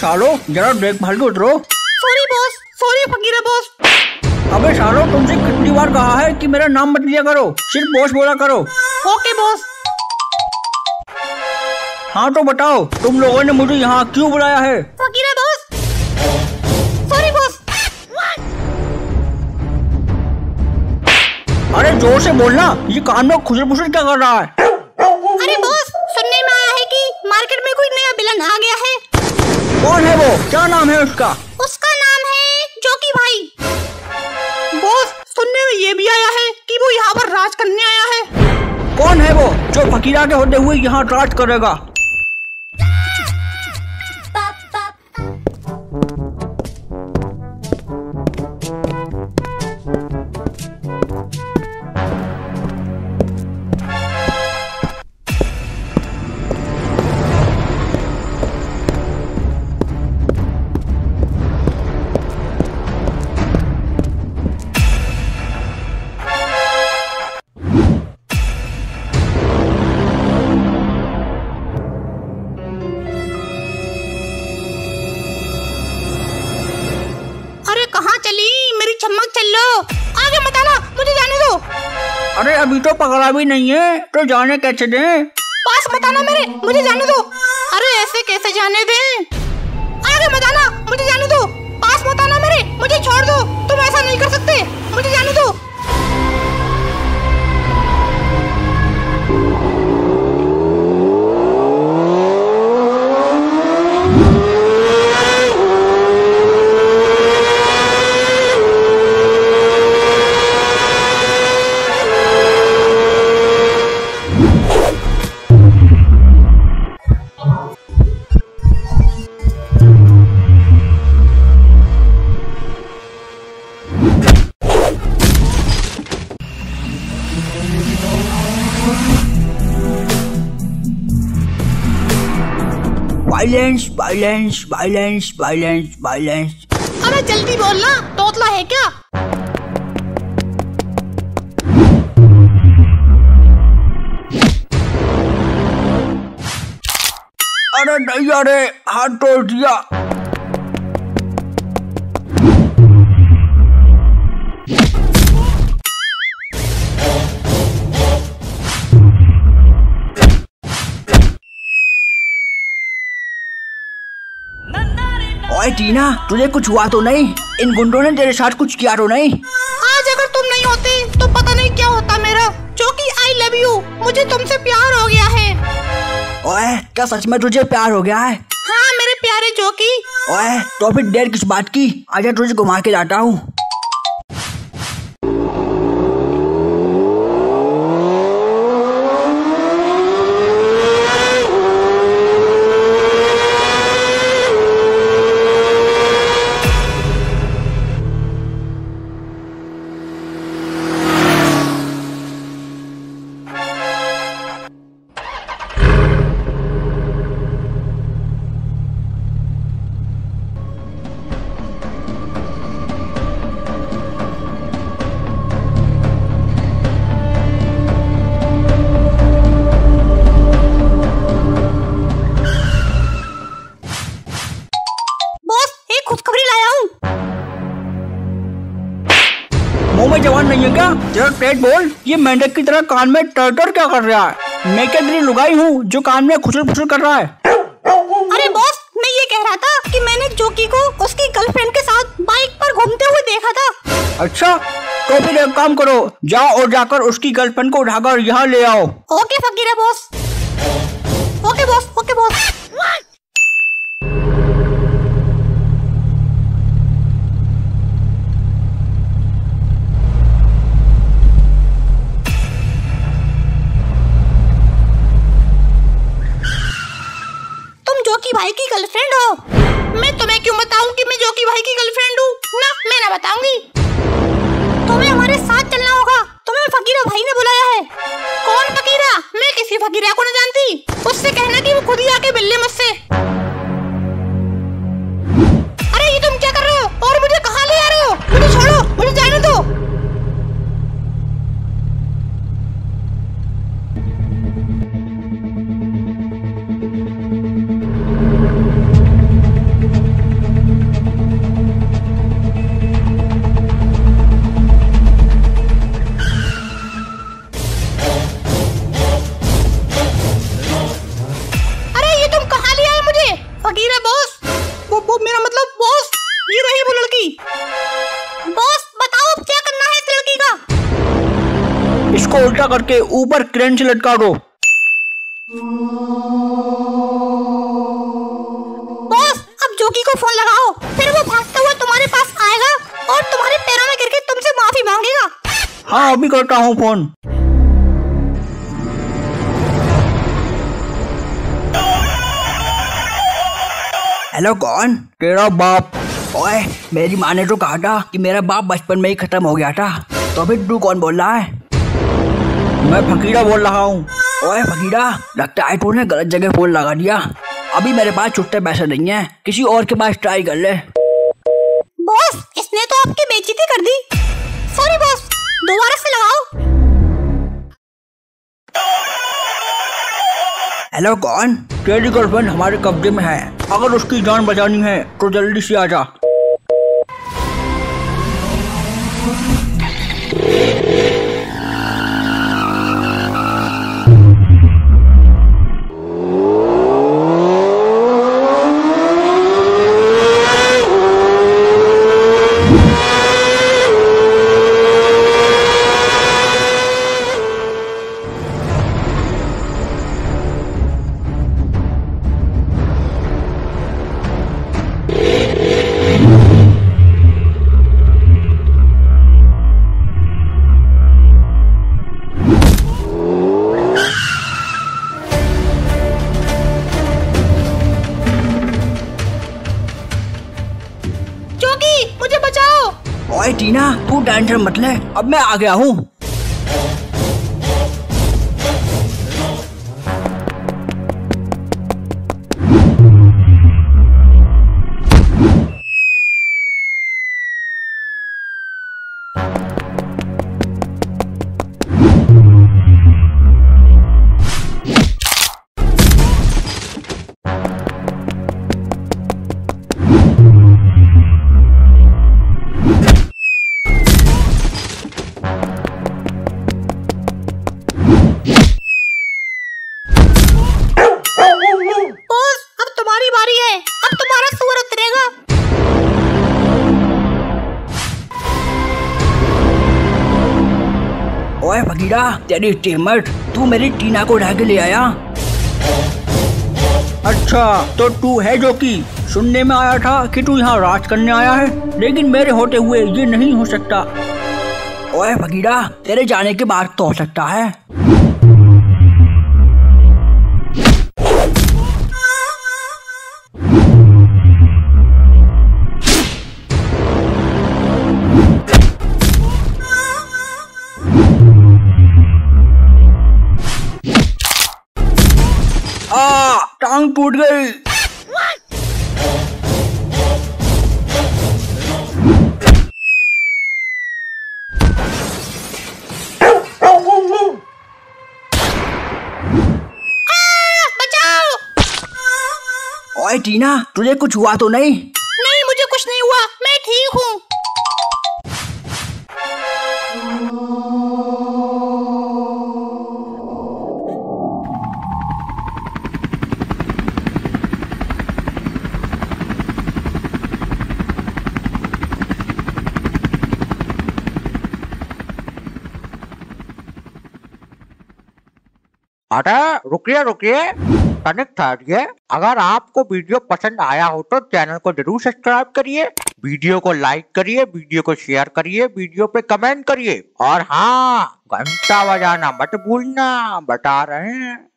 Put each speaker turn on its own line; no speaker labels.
सालो जरा देखभाल के उतरो।
Sorry boss, sorry Fakira boss.
अबे सालो तुमसे कितनी बार कहा है कि मेरा नाम मत लिया करो, सिर्फ बॉस बोला करो।
Okay boss.
हाँ तो बताओ तुम लोगों ने मुझे यहाँ क्यों बुलाया है?
फकीरा बॉस। Sorry boss.
अरे जोर से बोलना, ये कान में खुसर फुसर क्या कर रहा है?
अरे बॉस, सुनने में आया है कि मार्केट में कोई नया विलन आ गया है।
कौन है वो? क्या नाम है उसका?
उसका नाम है जोकी भाई। बॉस सुनने में ये भी आया है कि वो यहाँ पर राज करने आया है।
कौन है वो जो फकीरा के होते हुए यहाँ राज करेगा?
कहाँ चली मेरी चम्मक? चलो आगे मत आना, मुझे जाने दो।
अरे अभी तो पकड़ा भी नहीं है तो जाने कैसे दें?
पास मत आना मेरे, मुझे जाने दो। अरे ऐसे कैसे जाने दें? आगे मत आना, मुझे जाने दो। पास मत आना मेरे, मुझे छोड़ दो। तुम ऐसा नहीं कर सकते, मुझे जाने दो।
Violence violence violence violence violence.
अरे जल्दी बोलना, तोतला है क्या?
अरे नहीं, अरे हाथ तोड़ दिया। ओए टीना, तुझे कुछ हुआ तो नहीं? इन गुंडों ने तेरे साथ कुछ किया तो नहीं?
आज अगर तुम नहीं होते तो पता नहीं क्या होता मेरा। जोकी आई लव यू, मुझे तुमसे प्यार हो गया है।
ओए क्या सच में तुझे प्यार हो गया है?
हाँ मेरे प्यारे जोकी।
ओए तो फिर देर किस बात की, आजा तुझे घुमा के लाता हूँ। मुंह में जवान नहीं है क्या? जरा पेट बोल। ये मेंढक की तरह कान में टर क्या कर रहा है? मैं क्या तेरी लुगाई हूँ जो कान में खुसर फुसर कर रहा है?
अरे बॉस, मैं ये कह रहा था कि मैंने जोकी को उसकी गर्लफ्रेंड के साथ बाइक पर घूमते हुए देखा था।
अच्छा तो फिर एक काम करो, जाओ और जाकर उसकी गर्लफ्रेंड को उठाकर यहाँ ले आओ।
Okay Fakira boss. Okay boss, okay boss. Joki भाई की गर्लफ्रेंड हो? मैं तुम्हें क्यों बताऊं कि मैं जोकी भाई की गर्लफ्रेंड हूँ? ना, मैं ना बताऊंगी। तुम्हें हमारे साथ चलना होगा। तुम्हें फकीरा भाई ने बुलाया है। कौन फकीरा? मैं किसी फकीरा को नहीं जानती। उससे कहना कि वो खुद ही आके मिल ले मुझसे। अरे ये तुम क्या कर रहे हो और मुझे कहाँ ले आ रहे हो? मुझे छोड़ो, मुझे जाने दो।
इसको उल्टा करके ऊपर क्रेन से लटका दो।
बॉस, अब जोकी को फोन लगाओ, फिर वो भागता हुआ तुम्हारे पास आएगा और तुम्हारे पैरों में गिरके तुमसे माफी मांगेगा।
हाँ, अभी करता हूँ फोन। हेलो, कौन? तेरा बाप। ओए, मेरी माँ ने तो कहा था कि मेरा बाप बचपन में ही खत्म हो गया था, तो फिर तू कौन बोल रहा है? मैं फकीरा बोल रहा हूँ। ओए फकीरा, लगता है तूने गलत जगह फोन लगा दिया। अभी मेरे पास छुट्टे पैसे नहीं है, किसी और के पास ट्राई कर ले।
बॉस, इसने तो आपकी बेइज्जती कर दी। सॉरी बॉस, दोबारा से लगाओ।
हेलो, कौन? तेरी गर्लफ्रेंड हमारे कब्जे में है, अगर उसकी जान बचानी है तो जल्दी से आ जा।
मुझे बचाओ।
ओए टीना, तू टेंशन मत ले, अब मैं आ गया हूँ। ओए फकीरा, तेरी टीममेट, तू मेरी टीना को उठा के ले आया। अच्छा, तो तू है जोकी? सुनने में आया था कि तू यहाँ राज करने आया है, लेकिन मेरे होते हुए ये नहीं हो सकता। ओए फकीरा, तेरे जाने के बाद तो हो सकता है। टांग टूट गई।
बचाओ।
ओए टीना, तुझे कुछ हुआ तो नहीं?
नहीं, मुझे कुछ नहीं हुआ, मैं ठीक हूँ।
अरे रुकिए, कनेक्ट ठहरिए। अगर आपको वीडियो पसंद आया हो तो चैनल को जरूर सब्सक्राइब करिए, वीडियो को लाइक करिए, वीडियो को शेयर करिए, वीडियो पे कमेंट करिए और हाँ, घंटा बजाना मत भूलना, बता रहे हैं।